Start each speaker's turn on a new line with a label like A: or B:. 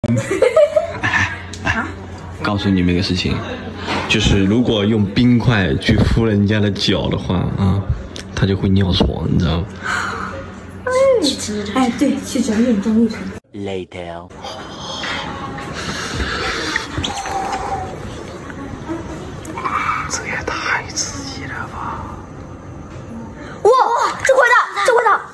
A: 告诉你们一个事情，就是如果用冰块去敷人家的脚的话啊，他就会尿床，你知道吗？
B: 哎，对，去整理整理。
C: Later。
A: 这也太刺激了吧！
B: 哇，这块大，这块大。